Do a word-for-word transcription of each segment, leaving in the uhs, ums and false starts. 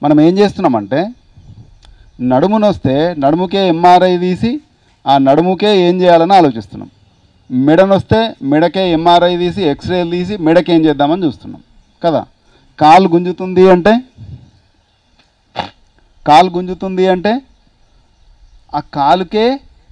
మనం ఏం చేస్తున్నామంటే నడుమునొస్తే నడుముకే ఎంఆర్ఐ తీసి ఆ నడుముకే ఏం చేయాలని ఆలోచిస్తున్నాం. మెడనొస్తే మెడకే ఎంఆర్ఐ తీసి ఎక్స్రేలు తీసి మెడకి ఏం చేద్దామని చూస్తున్నాం కదా. కాలు గుంజుతుంది అంటే కాలు గుంజుతుంది అంటే ఆ కాలుకే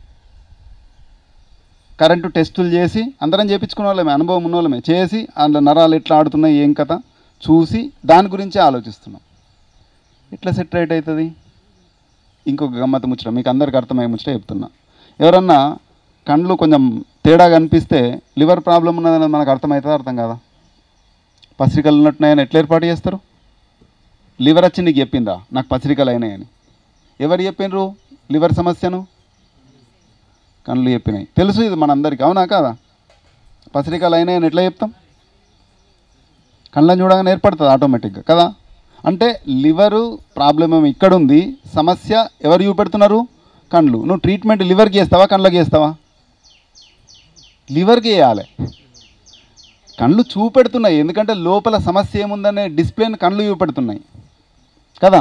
కరెంటు టెస్టులు చేసి అందరం చేయించుకున్న వాళ్ళమే, అనుభవం ఉన్న వాళ్ళమే చేసి అందులో నరాలు ఎట్లా ఆడుతున్నాయి ఏం కథ చూసి దాని గురించి ఆలోచిస్తున్నాం. ఎట్లా సెట్ రైట్ అవుతుంది? ఇంకొక గమ్మత్తు ముచ్చట మీకు అందరికి అర్థమయ్యే ముచ్చట చెప్తున్నా. ఎవరన్నా కండ్లు కొంచెం తేడా కనిపిస్తే లివర్ ప్రాబ్లం ఉన్నదని మనకు అర్థమవుతుందా అర్థం కాదా? పసిరికలు ఉన్నట్టున్నాయని ఎట్లా ఏర్పాటు చేస్తారు? లివర్ వచ్చి నీకు చెప్పిందా నాకు పసిరికలు అయినాయని? ఎవరు చెప్పినరు లివర్ సమస్యను? కళ్ళు చెప్పినాయి. తెలుసు ఇది మనందరికీ, అవునా కాదా? పసిరికలు అయినాయని ఎట్లా చెప్తాం? కళ్ళని చూడగానే ఏర్పడుతుంది ఆటోమేటిక్గా కదా. అంటే లివరు ప్రాబ్లం ఏమో ఇక్కడ ఉంది, సమస్య ఎవరు చూపెడుతున్నారు? కళ్ళు. నువ్వు ట్రీట్మెంట్ లివర్కి చేస్తావా కళ్ళకి చేస్తావా? లివర్కి వేయాలి. కళ్ళు చూపెడుతున్నాయి ఎందుకంటే లోపల సమస్య ఏముందనే డిస్ప్లేని కళ్ళు చూపెడుతున్నాయి కదా.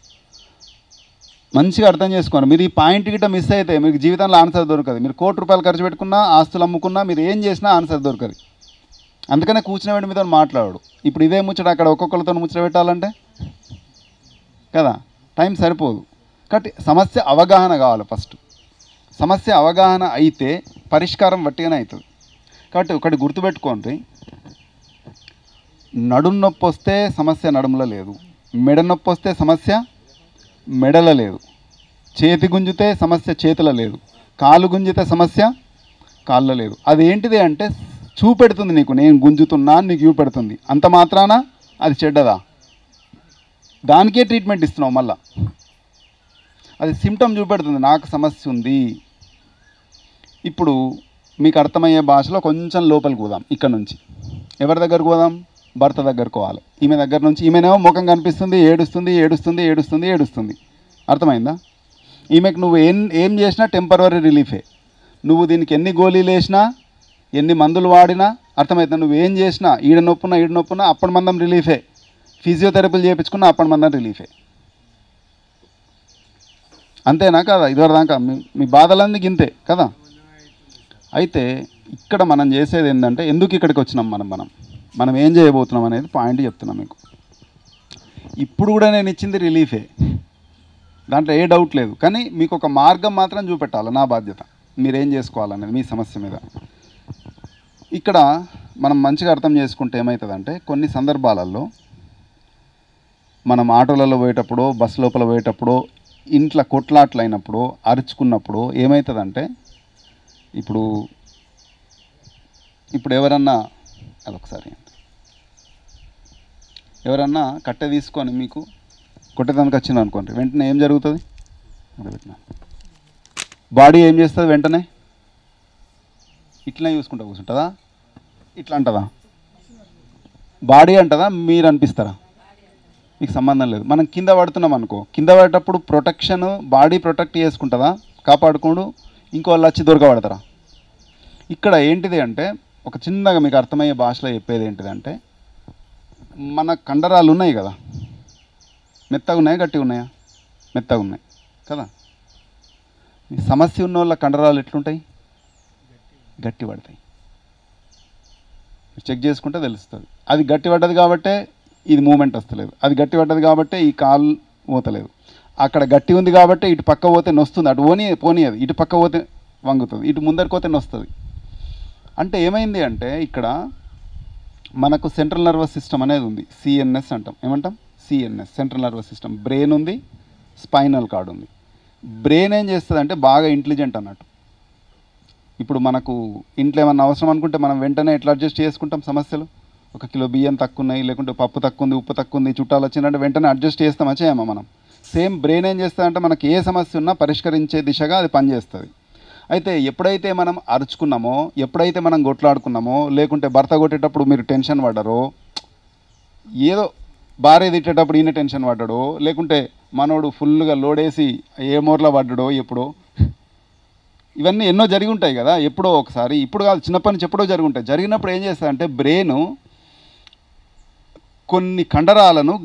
మంచిగా అర్థం చేసుకోండి. మీరు ఈ పాయింట్ గిట్ట మిస్ అయితే మీకు జీవితంలో ఆన్సర్ దొరకదు. మీరు కోటి రూపాయలు ఖర్చు పెట్టుకున్నా, ఆస్తులు అమ్ముకున్నా, మీరు ఏం చేసినా ఆన్సర్ దొరకదు. అందుకనే కూర్చునే వాడి మీతో మాట్లాడు. ఇప్పుడు ఇదే ముచ్చట అక్కడ ఒక్కొక్కరితో ముచ్చట పెట్టాలంటే కదా టైం సరిపోదు. కాబట్టి సమస్య అవగాహన కావాలి ఫస్ట్. సమస్య అవగాహన అయితే పరిష్కారం వట్టిగానే అవుతుంది. కాబట్టి ఒకటి గుర్తుపెట్టుకోండి, నడుము నొప్పి వస్తే సమస్య నడుములో లేదు, మెడ నొప్పి వస్తే సమస్య మెడల లేదు, చేతి గుంజితే సమస్య చేతుల లేదు, కాలు గుంజితే సమస్య కాళ్ళ లేదు. అదేంటిది అంటే చూపెడుతుంది నీకు, నేను గుంజుతున్నా నీకు చూపెడుతుంది. అంత మాత్రాన అది చెడ్డదా? దానికే ట్రీట్మెంట్ ఇస్తున్నావు మళ్ళా. అది సిమ్టమ్ చూపెడుతుంది నాకు సమస్య ఉంది. ఇప్పుడు మీకు అర్థమయ్యే భాషలో కొంచెం లోపలికి పోదాం. ఇక్కడ నుంచి ఎవరి దగ్గరకు పోదాం? భర్త దగ్గరకు పోవాలి. ఈమె దగ్గర నుంచి ఈమెనేమో ముఖం కనిపిస్తుంది, ఏడుస్తుంది ఏడుస్తుంది ఏడుస్తుంది ఏడుస్తుంది. అర్థమైందా? ఈమెకు నువ్వు ఏం ఏం చేసినా టెంపరరీ రిలీఫే. నువ్వు దీనికి ఎన్ని గోళీలు వేసినా, ఎన్ని మందులు వాడినా అర్థమవుతుందా? నువ్వు ఏం చేసినా ఈడ నొప్పున ఈడ నొప్పున అప్పటి మందం రిలీఫే. ఫిజియోథెరపీలు చేయించుకున్నా అప్పటి మందం రిలీఫే. అంతేనా కదా? ఇదివరకు దాకా మీ మీ బాధలన్నీ గింతే కదా. అయితే ఇక్కడ మనం చేసేది ఏంటంటే, ఎందుకు ఇక్కడికి వచ్చినాం మనం మనం మనం ఏం చేయబోతున్నాం అనేది పాయింట్ చెప్తున్నాం మీకు. ఇప్పుడు కూడా నేను ఇచ్చింది రిలీఫే, దాంట్లో ఏ డౌట్ లేదు. కానీ మీకు ఒక మార్గం మాత్రం చూపెట్టాలి, నా బాధ్యత. మీరేం చేసుకోవాలనేది మీ సమస్య మీద. ఇక్కడ మనం మంచిగా అర్థం చేసుకుంటే ఏమవుతుందంటే, కొన్ని సందర్భాలలో మనం ఆటోలలో పోయేటప్పుడు, బస్సు లోపల పోయేటప్పుడు, ఇంట్లో కొట్లాట్లు అయినప్పుడు, అరుచుకున్నప్పుడు ఏమవుతుందంటే, ఇప్పుడు ఇప్పుడు ఎవరన్నా అదొకసారి ఎవరన్నా కట్టె తీసుకొని మీకు కొట్టేదానికి వచ్చింది అనుకోండి, వెంటనే ఏం జరుగుతుంది? బాడీ ఏం చేస్తుంది? వెంటనే ఇట్లనే చూసుకుంటా కూర్చుంటుందా? ఇట్లా అంటుందా? బాడీ అంటదా? మీరు అనిపిస్తారా? మీకు సంబంధం లేదు. మనం కింద పడుతున్నాం అనుకో, కింద పడేటప్పుడు ప్రొటెక్షన్ బాడీ ప్రొటెక్ట్ చేసుకుంటుందా? కాపాడుకోడు. ఇంకో వాళ్ళు వచ్చి దొరకబడతారా? ఇక్కడ ఏంటిది అంటే, ఒక చిన్నగా మీకు అర్థమయ్యే భాషలో చెప్పేది ఏంటిదంటే, మన కండరాలు ఉన్నాయి కదా, మెత్తగా ఉన్నాయా గట్టిగా ఉన్నాయా? మెత్తగా ఉన్నాయి కదా. సమస్య ఉన్న వాళ్ళ కండరాలు ఎట్లుంటాయి? గట్టి పడతాయి. చెక్ చేసుకుంటే తెలుస్తుంది. అది గట్టి పడ్డది కాబట్టే ఇది మూమెంట్ వస్తలేదు, అది గట్టి పడ్డది కాబట్టే ఈ కాలు పోతలేదు. అక్కడ గట్టి ఉంది కాబట్టి ఇటు పక్క పోతే నొస్తుంది, అటు పోనీ పోనీయదు, ఇటు పక్క పోతే వంగుతుంది, ఇటు ముందరికి పోతే నొస్తుంది. అంటే ఏమైంది అంటే, ఇక్కడ మనకు సెంట్రల్ నర్వస్ సిస్టమ్ అనేది ఉంది, సిఎన్ఎస్ అంటాం. ఏమంటాం? CNS, central nervous system. Brain ఉంది, స్పైనల్ కార్డ్ ఉంది. బ్రెయిన్ ఏం చేస్తుంది అంటే బాగా ఇంటెలిజెంట్ అన్నట్టు. ఇప్పుడు మనకు ఇంట్లో ఏమన్నా అవసరం అనుకుంటే మనం వెంటనే ఎట్లా అడ్జస్ట్ చేసుకుంటాం సమస్యలు. ఒక కిలో బియ్యం తక్కువ ఉన్నాయి, లేకుంటే పప్పు తక్కువ ఉంది, ఉప్పు తక్కువ ఉంది, చుట్టాలు వచ్చిందంటే వెంటనే అడ్జస్ట్ చేస్తామా చేయమా మనం? సేమ్ బ్రెయిన్ ఏం చేస్తుందంటే మనకి ఏ సమస్య ఉన్నా పరిష్కరించే దిశగా అది పనిచేస్తుంది. అయితే ఎప్పుడైతే మనం అరుచుకున్నామో, ఎప్పుడైతే మనం కొట్లాడుకున్నామో, లేకుంటే భర్త కొట్టేటప్పుడు మీరు టెన్షన్ పడ్డారో, ఏదో భార్య తిట్టేటప్పుడు ఈయన టెన్షన్ పడ్డాడో, లేకుంటే మనోడు ఫుల్గా లోడేసి ఏ మోర్లో పడ్డాడో ఎప్పుడో, ఇవన్నీ ఎన్నో జరిగి ఉంటాయి కదా ఎప్పుడో ఒకసారి. ఇప్పుడు కాదు, చిన్నప్పటి నుంచి ఎప్పుడో జరిగి ఉంటాయి. జరిగినప్పుడు ఏం చేస్తారంటే బ్రెయిన్ కొన్ని కండరాలను గట్టి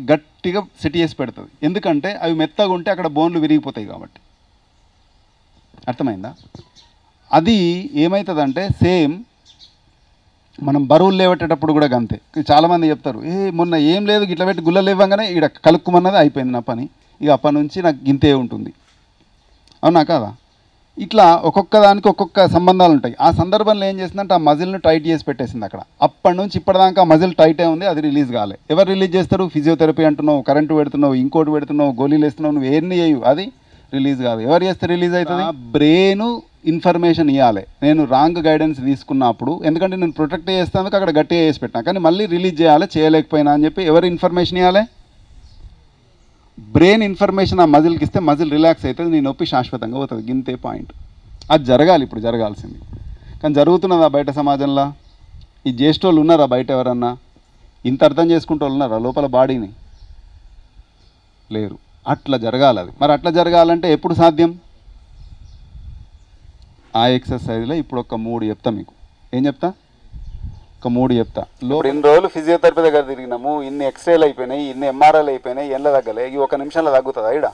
గట్టిగా సెట్ చేసి పెడుతుంది. ఎందుకంటే అవి మెత్తగా ఉంటే అక్కడ బోన్లు విరిగిపోతాయి కాబట్టి. అర్థమైందా? అది ఏమవుతుందంటే సేమ్ మనం బరువులు లేవట్టేటప్పుడు కూడా అంతే. చాలామంది చెప్తారు, ఏ మొన్న ఏం లేదు ఇట్లా పెట్టి గుళ్ళలు ఇవ్వగానే ఇక్కడ కలుక్కుమన్నది అయిపోయింది నా పని, ఇక అప్పటి నుంచి నాకు గింతే ఉంటుంది. అవునా కాదా? ఇట్లా ఒక్కొక్క దానికి ఒక్కొక్క సంబంధాలు ఉంటాయి. ఆ సందర్భంలో ఏం చేసిందంటే ఆ మజిల్ని టైట్ చేసి పెట్టేసింది అక్కడ. అప్పటి నుంచి ఇప్పటిదాకా ఆ మజిల్ టైటే ఉంది, అది రిలీజ్ కాలే. ఎవరు రిలీజ్ చేస్తారు? ఫిజియోథెరపీ అంటున్నావు, కరెంటు పెడుతున్నావు, ఇంకోటి పెడుతున్నావు, గోళీలు వేస్తున్నావు, నువ్వు ఏన్ని చేయవు, అది రిలీజ్ కాదు. ఎవరు చేస్తే రిలీజ్ అవుతుంది? బ్రెయిన్ ఇన్ఫర్మేషన్ ఇవ్వాలి. నేను రాంగ్ గైడెన్స్ తీసుకున్నప్పుడు, ఎందుకంటే నేను ప్రొటెక్ట్ చేస్తాను అక్కడ గట్టిగా చేసి పెట్టినా, కానీ మళ్ళీ రిలీజ్ చేయాలి, చేయలేకపోయినా అని చెప్పి ఎవరు ఇన్ఫర్మేషన్ ఇవ్వాలి? బ్రెయిన్ ఇన్ఫర్మేషన్ ఆ మజిల్కి ఇస్తే మజిల్ రిలాక్స్ అవుతుంది, నీ నొప్పి శాశ్వతంగా పోతుంది. గింతే పాయింట్. అది జరగాలి, ఇప్పుడు జరగాల్సింది. కానీ జరుగుతున్నదా బయట సమాజంలో? ఈ జ్యేష్ఠోళ్ళు ఉన్నారా బయట? ఎవరన్నా ఇంత అర్థం చేసుకుంటూ ఉన్నారా లోపల బాడీని? లేరు. అట్లా జరగాలి అది. మరి అట్లా జరగాలంటే ఎప్పుడు సాధ్యం? ఆ ఎక్సర్సైజ్లో ఇప్పుడు ఒక మూడు చెప్తా మీకు. ఏం చెప్తా? ఒక మూడు చెప్తా. లోపల ఇన్ని రోజులు ఫిజియోథెరపీ దగ్గర తిరిగినాము, ఇన్ని ఎక్స్రేలు అయిపోయినాయి, ఇన్ని ఎంఆర్ఐలు అయిపోయినాయి, ఎండ్ల తగ్గలే, ఈ ఒక నిమిషంలో తగ్గుతుందా ఈడ?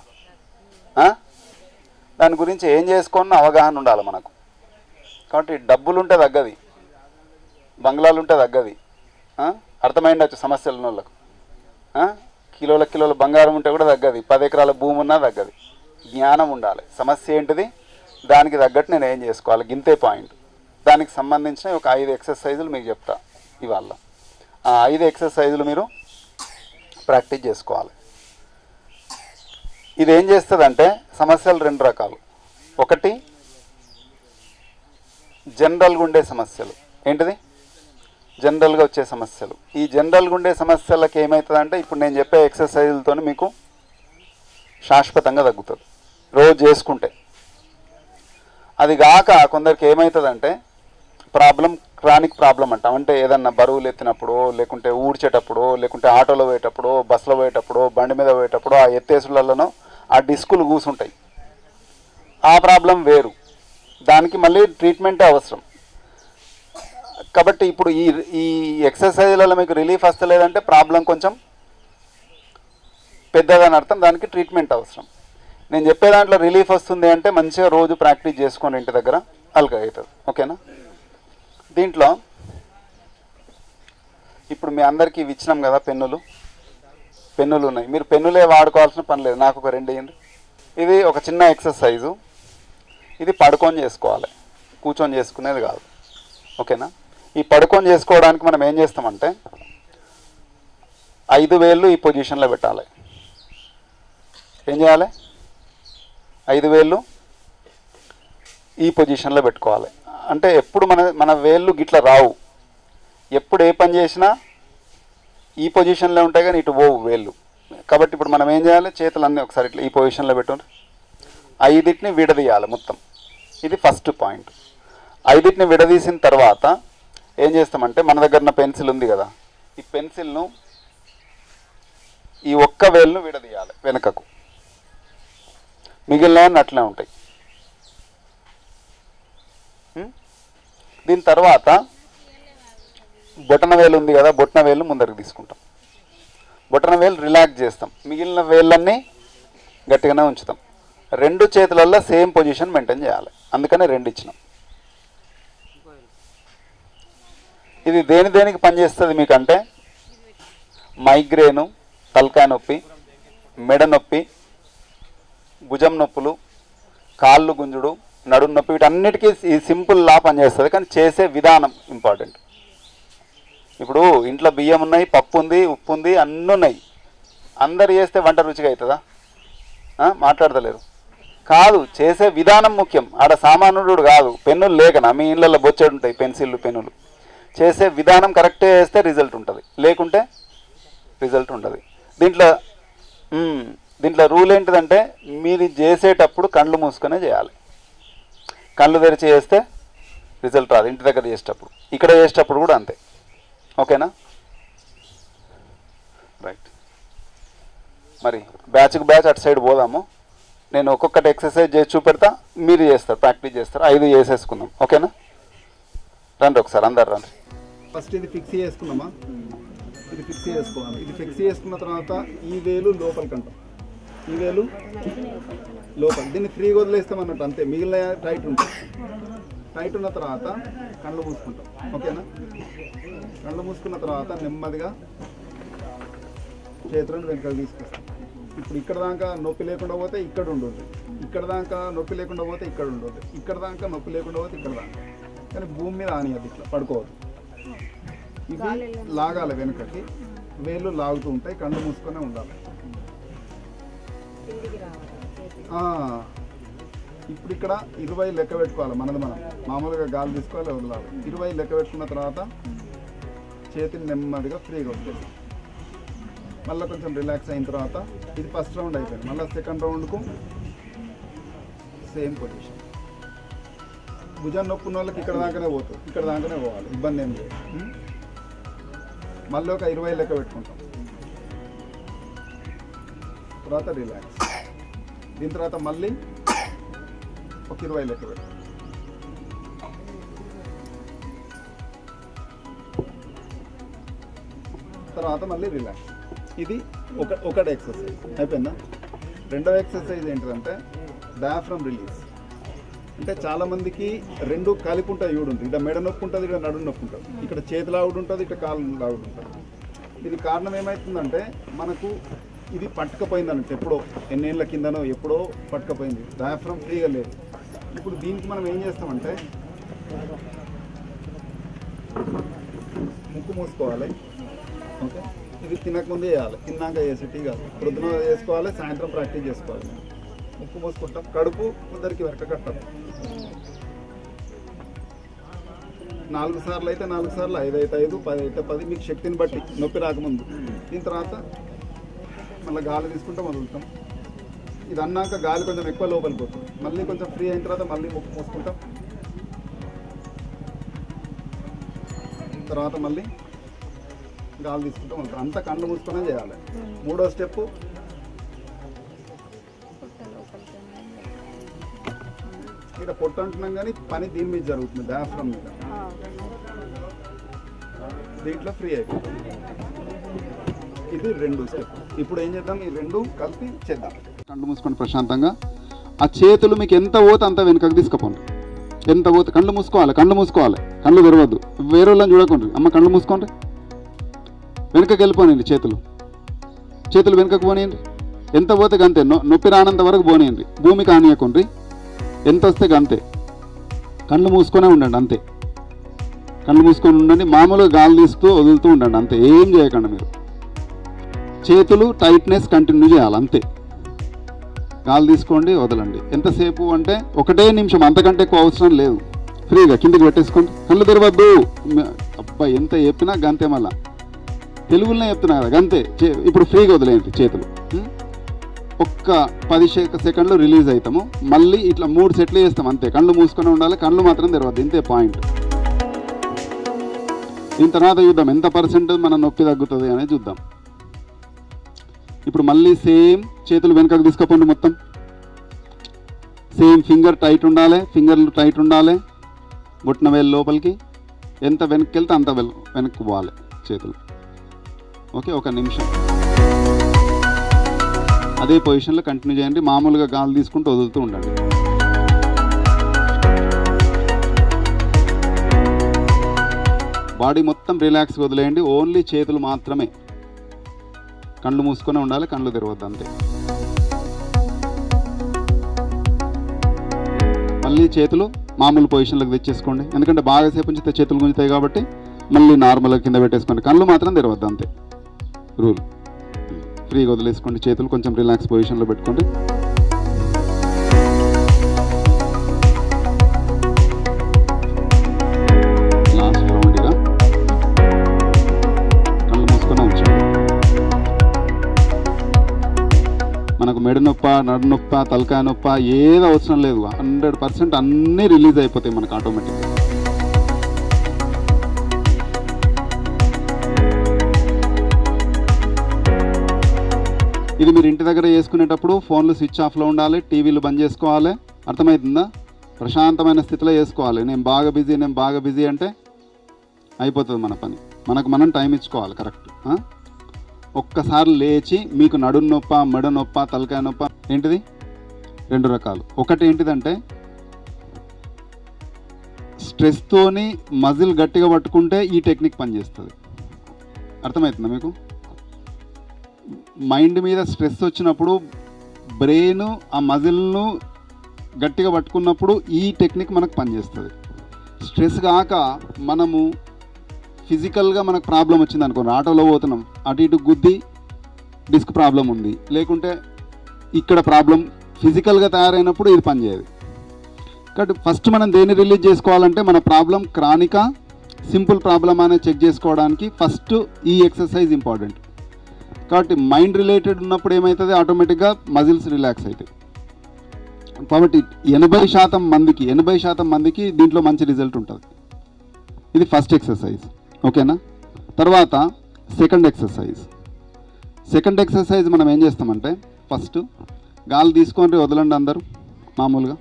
దాని గురించి ఏం చేసుకోవాలన్న అవగాహన ఉండాలి మనకు. కాబట్టి డబ్బులుంటే తగ్గది, బంగ్లాలుంటే తగ్గది. అర్థమైండొచ్చు సమస్యలు ఉన్న వాళ్ళకు. కిలోల కిలోల బంగారం ఉంటే కూడా తగ్గది, పది ఎకరాల భూమి ఉన్నా తగ్గది. జ్ఞానం ఉండాలి. సమస్య ఏంటిది, దానికి తగ్గట్టు నేను ఏం చేసుకోవాలి, గింతే పాయింట్. దానికి సంబంధించిన ఒక ఐదు ఎక్సర్సైజులు మీకు చెప్తా ఇవాళ. ఆ ఐదు ఎక్సర్సైజులు మీరు ప్రాక్టీస్ చేసుకోవాలి. ఇది ఏం చేస్తుందంటే సమస్యలు రెండు రకాలు. ఒకటి జనరల్గా ఉండే సమస్యలు. ఏంటిది? జనరల్గా వచ్చే సమస్యలు. ఈ జనరల్గా ఉండే సమస్యలకు ఏమవుతుందంటే ఇప్పుడు నేను చెప్పే ఎక్సర్సైజులతో మీకు శాశ్వతంగా తగ్గుతుంది రోజు చేసుకుంటే. అది కాక కొందరికి ఏమవుతుందంటే ప్రాబ్లం క్రానిక్ ప్రాబ్లం అంటాం. అంటే ఏదన్నా బరువులు ఎత్తినప్పుడు, లేకుంటే ఊడ్చేటప్పుడు, లేకుంటే ఆటోలో పోయేటప్పుడు, బస్సులో పోయేటప్పుడు, బండి మీద పోయేటప్పుడు ఆ ఎత్తేసులలోనో ఆ డిస్కులు కూసుంటాయి. ఆ ప్రాబ్లం వేరు, దానికి మళ్ళీ ట్రీట్మెంటే అవసరం. కాబట్టి ఇప్పుడు ఈ ఈ ఎక్సర్సైజ్లలో మీకు రిలీఫ్ వస్తలేదంటే ప్రాబ్లం కొంచెం పెద్దదని అర్థం, దానికి ట్రీట్మెంట్ అవసరం. నేను చెప్పే దాంట్లో రిలీఫ్ వస్తుంది అంటే మంచిగా రోజు ప్రాక్టీస్ చేసుకోండి ఇంటి దగ్గర, అల్గా అవుతుంది. ఓకేనా? దీంట్లో ఇప్పుడు మీ అందరికీ ఇవి ఇచ్చినాం కదా పెన్నులు. పెన్నులు ఉన్నాయి, మీరు పెన్నులే వాడుకోవాల్సిన పని లేదు. నాకు ఒక రెండు ఇవ్వండి. ఇది ఒక చిన్న ఎక్సర్సైజు, ఇది పడుకొని చేసుకోవాలి, కూర్చొని చేసుకునేది కాదు. ఓకేనా? ఈ పడుకొని చేసుకోవడానికి మనం ఏం చేస్తామంటే ఐదు వేళ్ళు ఈ పొజిషన్లో పెట్టాలి. ఏం చేయాలి? ఐదు వేళ్ళు ఈ పొజిషన్లో పెట్టుకోవాలి. అంటే ఎప్పుడు మన మన వేళ్ళు గిట్ల రావు, ఎప్పుడు ఏ పని చేసినా ఈ పొజిషన్లో ఉంటాయి కానీ ఇటు పోవు వేళ్ళు. కాబట్టి ఇప్పుడు మనం ఏం చేయాలి? చేతులన్నీ ఒకసారి ఇట్లా ఈ పొజిషన్లో పెట్టుకుని ఐదిటిని విడదీయాలి మొత్తం. ఇది ఫస్ట్ పాయింట్. ఐదిటిని విడదీసిన తర్వాత ఏం చేస్తామంటే మన దగ్గర ఉన్న పెన్సిల్ ఉంది కదా, ఈ పెన్సిల్ను ఈ ఒక్క వేలును విడదీయాలి వెనుకకు, మిగిలిన అట్లే ఉంటాయి. దీని తర్వాత బొటన వేలు ఉంది కదా, బొటన వేలు ముందరికి తీసుకుంటాం, బొటన వేలు రిలాక్స్ చేస్తాం, మిగిలిన వేళ్ళన్నీ గట్టిగానే ఉంచుతాం. రెండు చేతులల్లో సేమ్ పొజిషన్ మెయింటైన్ చేయాలి, అందుకనే రెండు ఇచ్చినాం. ఇది దేని దేనికి పనిచేస్తుంది మీకంటే మైగ్రేను, తలకాయ నొప్పి, మెడ నొప్పి, భుజం నొప్పులు, కాళ్ళు గుంజుడు, నడుము నొప్పి, వీటన్నిటికీ ఈ సింపుల్ లా పనిచేస్తుంది. కానీ చేసే విధానం ఇంపార్టెంట్. ఇప్పుడు ఇంట్లో బియ్యం ఉన్నాయి, పప్పు ఉంది, ఉప్పు ఉంది, అన్నీ ఉన్నాయి. అందరు చేస్తే వంట రుచిగా అవుతుందా? మాట్లాడతలేరు. కాదు, చేసే విధానం ముఖ్యం. ఆడ సామాన్యుడు కాదు, పెన్నులు లేకనా మీ ఇళ్ళల్లో బొచ్చేడు ఉంటాయి పెన్సిళ్ళు పెన్నులు. చేసే విధానం కరెక్టే చేస్తే రిజల్ట్ ఉంటుంది, లేకుంటే రిజల్ట్ ఉండదు. దీంట్లో దీంట్లో రూల్ ఏంటిదంటే మీరు చేసేటప్పుడు కళ్ళు మూసుకొనే చేయాలి. కళ్ళు తెరిచి చేస్తే రిజల్ట్ రాదు ఇంటి దగ్గర చేసేటప్పుడు, ఇక్కడ చేసేటప్పుడు కూడా అంతే. ఓకేనా? రైట్. మరి బ్యాచ్కి బ్యాచ్ అటు సైడ్ పోదాము. నేను ఒక్కొక్కటి ఎక్సర్సైజ్ చేసి చూపెడతా, మీరు చేస్తారు, ప్రాక్టీస్ చేస్తారు. ఐదు చేసేసుకుందాం. ఓకేనా? రండి ఒకసారి అందరు రండి. ఫస్ట్ ఇది ఫిక్స్ చేసుకున్నామా? ఇది ఫిక్స్ చేసుకోవాలి. ఇది ఫిక్స్ చేసుకున్న తర్వాత ఈ వేలు లోపలికంటాం, ఈ వేలు లోపల. దీన్ని ఫ్రీగా వదిలేస్తాం అన్నట్టు అంతే, మిగిలిన టైట్ ఉంటుంది. టైట్ ఉన్న తర్వాత కళ్ళు మూసుకుంటాం. ఓకేనా? కళ్ళు మూసుకున్న తర్వాత నెమ్మదిగా చేతులను వెనకాల తీసుకొస్తాం. ఇప్పుడు ఇక్కడ దాకా నొప్పి లేకుండా పోతే ఇక్కడ ఉండదు, ఇక్కడ దాకా నొప్పి లేకుండా పోతే ఇక్కడ ఉండదు, ఇక్కడ దాకా నొప్పి లేకుండా పోతే ఇక్కడ దాకా. కానీ భూమి మీద ఆనియదు, ఇట్లా పడుకోవద్దు. ఇవి లాగాలి వెనుకకి, వేళ్ళు లాగుతూ ఉంటాయి, కళ్ళు మూసుకొనే ఉండాలి. ఇప్పుడు ఇక్కడ ఇరవై లెక్క పెట్టుకోవాలి. మనది మనం మామూలుగా గాలి తీసుకోవాలి, వదలాలి. ఇరవై లెక్క పెట్టుకున్న తర్వాత చేతిని నెమ్మదిగా ఫ్రీగా వదిలేదు. మళ్ళీ కొంచెం రిలాక్స్ అయిన తర్వాత ఇది ఫస్ట్ రౌండ్ అయిపోయింది. మళ్ళీ సెకండ్ రౌండ్కు సేమ్ పొజిషన్. భుజం నొప్పి ఉన్న వాళ్ళకి ఇక్కడ దాకానే పోతుంది, ఇక్కడ దాకానే పోవాలి, ఇబ్బంది ఏం లేదు. మళ్ళీ ఒక ఇరవై లెక్క పెట్టుకుంటాం. తర్వాత రిలాక్స్. దీని తర్వాత మళ్ళీ ఒక ఇరవై లెక్క పెట్టుకుంటాం. తర్వాత మళ్ళీ రిలాక్స్. ఇది ఒక ఒకటి ఎక్సర్సైజ్ అయిపోయిందా? రెండవ ఎక్సర్సైజ్ ఏంటిదంటే డయాఫ్రమ్ రిలీజ్. అంటే చాలామందికి రెండు కలిపి ఉంటాయి. ఈడు ఉంటుంది, ఇక్కడ మెడ నొప్పి ఉంటుంది, ఇక్కడ నడుము నొప్పి ఉంటుంది, ఇక్కడ చేతి లావుడు ఉంటుంది, ఇక్కడ కాలు లావుడు ఉంటుంది. ఇది కారణం ఏమవుతుందంటే మనకు ఇది పట్టుకపోయింది అన్నట్టు, ఎప్పుడో ఎన్నేళ్ళ కిందనో ఎప్పుడో పట్టుకపోయింది, డయాఫ్రమ్ ఫ్రీగా లేదు. ఇప్పుడు దీనికి మనం ఏం చేస్తామంటే ముక్కు మూసుకోవాలి. ఓకే, ఇది తినకముందే చేయాలి, తిన్నాక చేసేటి కాదు. ప్రొద్దున చేసుకోవాలి, సాయంత్రం ప్రాక్టీస్ చేసుకోవాలి. ముక్కు మూసుకుంటాం, కడుపు ముద్దరికి వెనక కట్టాలి. నాలుగు సార్లు అయితే నాలుగు సార్లు, ఐదు అయితే ఐదు, పది అయితే పది, మీకు శక్తిని బట్టి నొప్పి రాకముందు. దీని తర్వాత మళ్ళీ గాలి తీసుకుంటాం, వదులుతాం. ఇది అన్నాక గాలి కొంచెం ఎక్కువ లోపలికి పోతుంది. మళ్ళీ కొంచెం ఫ్రీ అయిన తర్వాత మళ్ళీ ముక్కు మూసుకుంటాం. తర్వాత మళ్ళీ గాలి తీసుకుంటాం, వదులుతాం. అంతా కళ్ళు మూసుకునే చేయాలి. మూడో స్టెప్ ఇక్కడ పొట్ట అంటున్నాం కానీ పని దీని మీద జరుగుతుంది, డయాఫ్రమ్ మీద. దీంట్లో ఫ్రీ అయిపోతుంది. ఇది రెండు స్టెప్. ఇప్పుడు ఏం చేద్దాం, ఈ రెండు కలిపి చేద్దాం. కళ్ళు మూసుకొని ప్రశాంతంగా ఆ చేతులు మీకు ఎంత పోతే అంత వెనుకకు తీసుకుపోండి. ఎంత పోతే కళ్ళు మూసుకోవాలి, కళ్ళు మూసుకోవాలి, కళ్ళు తెరవద్దు. వేరే వాళ్ళని చూడకండి. అమ్మ కళ్ళు మూసుకోండి, వెనుకకి వెళ్ళిపోనండి. చేతులు చేతులు వెనుకకు పోనీయండి. ఎంత పోతే గంతే, నొప్పి రానంత వరకు పోనీయండి. భూమికి ఆనియకుండ్రి, ఎంత వస్తే గంతే. కళ్ళు మూసుకొనే ఉండండి, అంతే. కళ్ళు మూసుకొని ఉండండి, మామూలుగా గాలి తీస్తూ వదులుతూ ఉండండి, అంతే. ఏం చేయకండి మీరు. చేతులు టైట్నెస్ కంటిన్యూ చేయాలి, అంతే. గాలి తీసుకోండి, వదలండి. ఎంతసేపు అంటే ఒకటే నిమిషం, అంతకంటే ఎక్కువ అవసరం లేదు. ఫ్రీగా కిందికి పెట్టేసుకోండి, కళ్ళు తెరవద్దు. అబ్బాయి ఎంత చెప్పినా గంతే. మళ్ళా తెలుగులోనే చెప్తున్నా కదా, గంతే. ఇప్పుడు ఫ్రీగా వదిలేయండి చేతులు. ఒక్క పది సెకండ్లు రిలీజ్ అవుతాము. మళ్ళీ ఇట్లా మూడు సెట్లు చేస్తాం, అంతే. కళ్ళు మూసుకొని ఉండాలి, కళ్ళు మాత్రం తెరవద్దు, ఇంతే పాయింట్. దీని తర్వాత చూద్దాం ఎంత పర్సెంట్ మన నొప్పి తగ్గుతుంది అనేది చూద్దాం. ఇప్పుడు మళ్ళీ సేమ్ చేతులు వెనకకు తీసుకుపోండి, మొత్తం సేమ్. ఫింగర్ టైట్ ఉండాలి, ఫింగర్లు టైట్ ఉండాలి. బొట్టిన వేలు లోపలికి, ఎంత వెనక్కి వెళ్తే అంత వెల్ వెనక్కి పోవాలి చేతులు. ఓకే, ఒక నిమిషం అదే పొజిషన్లో కంటిన్యూ చేయండి. మామూలుగా గాలి తీసుకుంటూ వదులుతూ ఉండండి. బాడీ మొత్తం రిలాక్స్ వదిలేయండి, ఓన్లీ చేతులు మాత్రమే. కళ్ళు మూసుకొని ఉండాలి, కళ్ళు తెరవద్దు, అంతే. మళ్ళీ చేతులు మామూలు పొజిషన్లోకి తెచ్చేసుకోండి. ఎందుకంటే బాగాసేపు ఉంచితే చేతులు గుంజుతాయి కాబట్టి మళ్ళీ నార్మల్గా కింద పెట్టేసుకోండి. కళ్ళు మాత్రం తెరవద్దు, అంతే రూల్. ఫ్రీగా వదిలేసుకోండి, చేతులు కొంచెం రిలాక్స్ పొజిషన్లో పెట్టుకోండి. లాస్ట్ రౌండ్గా కళ్ళు మూసుకొని ఉంచండి. మనకు మెడ నొప్ప, నడు నొప్ప, తలకాయ నొప్ప ఏది అవసరం లేదు. హండ్రెడ్ పర్సెంట్ అన్నీ రిలీజ్ అయిపోతాయి మనకు ఆటోమేటిక్గా. ఇది మీరు ఇంటి దగ్గర చేసుకునేటప్పుడు ఫోన్లు స్విచ్ ఆఫ్లో ఉండాలి, టీవీలు బంద్ చేసుకోవాలి. అర్థమవుతుందా? ప్రశాంతమైన స్థితిలో చేసుకోవాలి. నేను బాగా బిజీ నేను బాగా బిజీ అంటే అయిపోతుంది మన పని. మనకు మనం టైం ఇచ్చుకోవాలి కరెక్ట్. ఒక్కసారి లేచి మీకు నడుము నొప్ప, మెడ నొప్ప, తలకాయ నొప్ప ఏంటిది రెండు రకాలు. ఒకటి ఏంటిదంటే స్ట్రెస్తోని మజిల్ గట్టిగా పట్టుకుంటే ఈ టెక్నిక్ పనిచేస్తుంది. అర్థమవుతుందా మీకు? మైండ్ మీద స్ట్రెస్ వచ్చినప్పుడు బ్రెయిన్ ఆ మజిల్ను గట్టిగా పట్టుకున్నప్పుడు ఈ టెక్నిక్ మనకు పనిచేస్తుంది. స్ట్రెస్ కాక మనము ఫిజికల్గా మనకు ప్రాబ్లం వచ్చింది అనుకోండి, ఆటోలో పోతున్నాం, అటు ఇటు గుద్ది డిస్క్ ప్రాబ్లం ఉంది, లేకుంటే ఇక్కడ ప్రాబ్లం ఫిజికల్గా తయారైనప్పుడు ఇది పనిచేయదు. కాబట్టి ఫస్ట్ మనం దేన్ని రిలీజ్ చేసుకోవాలంటే మన ప్రాబ్లం క్రానికా సింపుల్ ప్రాబ్లమ్ అనేది చెక్ చేసుకోవడానికి ఫస్ట్ ఈ ఎక్సర్సైజ్ ఇంపార్టెంట్. కాబట్టి మైండ్ రిలేటెడ్ ఉన్నప్పుడు ఏమవుతుంది, ఆటోమేటిక్గా మజిల్స్ రిలాక్స్ అవుతాయి. కాబట్టి ఎనభై శాతం మందికి ఎనభై శాతం మందికి దీంట్లో మంచి రిజల్ట్ ఉంటుంది. ఇది ఫస్ట్ ఎక్సర్సైజ్, ఓకేనా. తర్వాత సెకండ్ ఎక్సర్సైజ్ సెకండ్ ఎక్సర్సైజ్ మనం ఏం చేస్తామంటే ఫస్ట్ గాలి తీసుకొని వదలండి అందరూ మామూలుగా.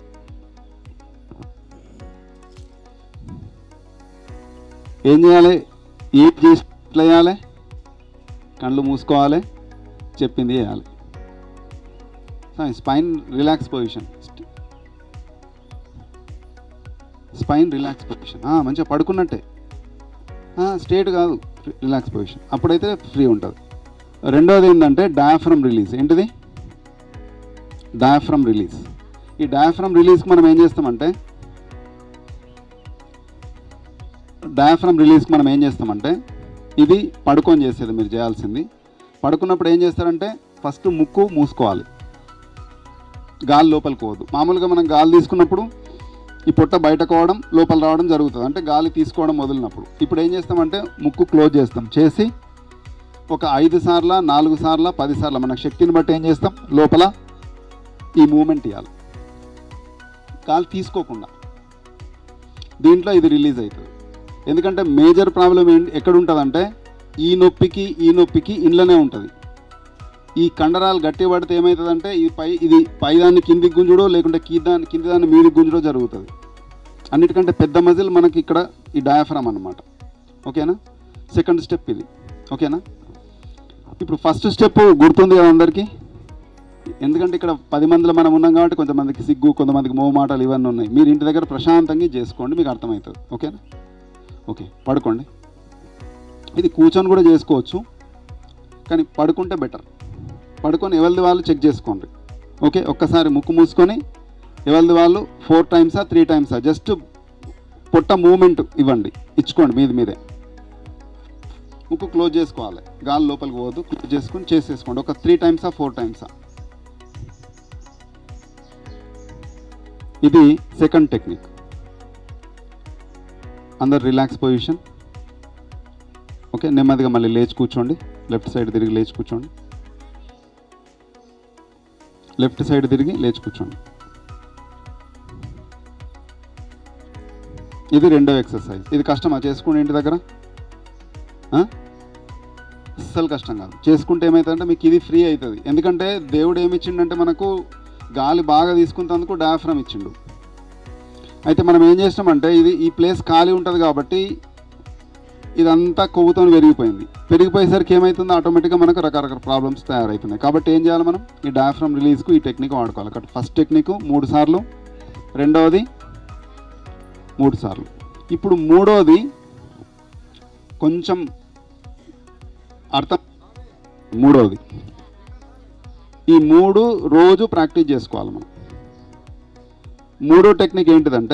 ఏం చేయాలి, ఏం చేసి ఎట్లా చేయాలి, కళ్ళు మూసుకోవాలి, చెప్పింది చేయాలి. Spine relax position, spine relax position మంచిగా పడుకున్నట్టే, స్ట్రేట్ కాదు, రిలాక్స్ పొజిషన్, అప్పుడైతే ఫ్రీ ఉంటుంది. రెండోది ఏంటంటే డయాఫ్రమ్ రిలీజ్. ఏంటిది డయాఫ్రమ్ రిలీజ్. ఈ డయాఫ్రమ్ రిలీజ్కి మనం ఏం చేస్తామంటే డయాఫ్రమ్ రిలీజ్కి మనం ఏం చేస్తామంటే ఇది పడుకొని చేసేది మీరు చేయాల్సింది. పడుకున్నప్పుడు ఏం చేస్తారంటే ఫస్ట్ ముక్కు మూసుకోవాలి, గాలి లోపలికి పోదు. మామూలుగా మనం గాలి తీసుకున్నప్పుడు ఈ పొట్ట బయటకు పోవడం లోపల రావడం జరుగుతుంది, అంటే గాలి తీసుకోవడం వదిలినప్పుడు. ఇప్పుడు ఏం చేస్తామంటే ముక్కు క్లోజ్ చేస్తాం, చేసి ఒక ఐదు సార్ల నాలుగు సార్ల పది సార్ల మన శక్తిని బట్టి ఏం చేస్తాం లోపల ఈ మూమెంట్ ఇవ్వాలి, గాలి తీసుకోకుండా. దీంట్లో ఇది రిలీజ్ అవుతుంది. ఎందుకంటే మేజర్ ప్రాబ్లం ఏంటి ఎక్కడ ఉంటుందంటే ఈ నొప్పికి ఈ నొప్పికి ఇంట్లోనే ఉంటుంది. ఈ కండరాలు గట్టి పడితే ఏమవుతుందంటే ఇది పై ఇది పైదాన్ని కిందికి గుంజుడో లేకుంటే కిందాన్ని కింది దాన్ని మీదికి గుంజుడో జరుగుతుంది. అన్నిటికంటే పెద్ద మజిల్ మనకి ఇక్కడ ఈ డయాఫ్రామ్ అన్నమాట, ఓకేనా. సెకండ్ స్టెప్ ఇది, ఓకేనా. ఇప్పుడు ఫస్ట్ స్టెప్ గుర్తుంది కదా అందరికీ, ఎందుకంటే ఇక్కడ పది మందిలో మనం ఉన్నాం కాబట్టి కొంతమందికి సిగ్గు, కొంతమందికి మోమాటలు ఇవన్నీ ఉన్నాయి. మీరు ఇంటి దగ్గర ప్రశాంతంగా చేసుకోండి, మీకు అర్థమవుతుంది, ఓకేనా. ఓకే, పడుకోండి. ఇది కూర్చొని కూడా చేసుకోవచ్చు, కానీ పడుకుంటే బెటర్. పడుకొని ఎవరిది వాళ్ళు చెక్ చేసుకోండి, ఓకే. ఒక్కసారి ముక్కు మూసుకొని ఎవరిది వాళ్ళు ఫోర్ టైమ్సా త్రీ టైమ్సా జస్ట్ పొట్ట మూమెంట్ ఇవ్వండి, ఇచ్చుకోండి మీది మీదే. ముక్కు క్లోజ్ చేసుకోవాలి, గాలి లోపలికి పోవద్దు, క్లోజ్ చేసుకొని చేసేసుకోండి. ఒక త్రీ టైమ్సా ఫోర్ టైమ్సా. ఇది సెకండ్ టెక్నిక్. అందరు రిలాక్స్ పొజిషన్, ఓకే. నెమ్మదిగా మళ్ళీ లేచి కూర్చోండి, లెఫ్ట్ సైడ్ తిరిగి లేచి కూర్చోండి, లెఫ్ట్ సైడ్ తిరిగి లేచి కూర్చోండి. ఇది రెండో ఎక్సర్సైజ్. ఇది కష్టమా చేసుకోండి ఇంటి దగ్గర? అస్సలు కష్టం కాదు. చేసుకుంటే ఏమవుతుందంటే మీకు ఇది ఫ్రీ అవుతుంది. ఎందుకంటే దేవుడు ఏమి ఇచ్చిండంటే మనకు గాలి బాగా తీసుకున్నందుకు డయాఫ్రమ్ ఇచ్చిండు. అయితే మనం ఏం చేసినామంటే ఇది ఈ ప్లేస్ ఖాళీ ఉంటుంది కాబట్టి ఇదంతా కొవ్వుతో పెరిగిపోయింది. పెరిగిపోయేసరికి ఏమవుతుంది, ఆటోమేటిక్గా మనకు రకరకాల ప్రాబ్లమ్స్ తయారవుతున్నాయి. కాబట్టి ఏం చేయాలి, మనం ఈ డయాఫ్రమ్ రిలీజ్కు ఈ టెక్నిక్ వాడుకోవాలి. కాబట్టి ఫస్ట్ టెక్నిక్ మూడు సార్లు, రెండవది మూడు సార్లు. ఇప్పుడు మూడోది కొంచెం అర్థం. మూడోది ఈ మూడు రోజు ప్రాక్టీస్ చేసుకోవాలి మనం. మూడో టెక్నిక్ ఏంటిదంటే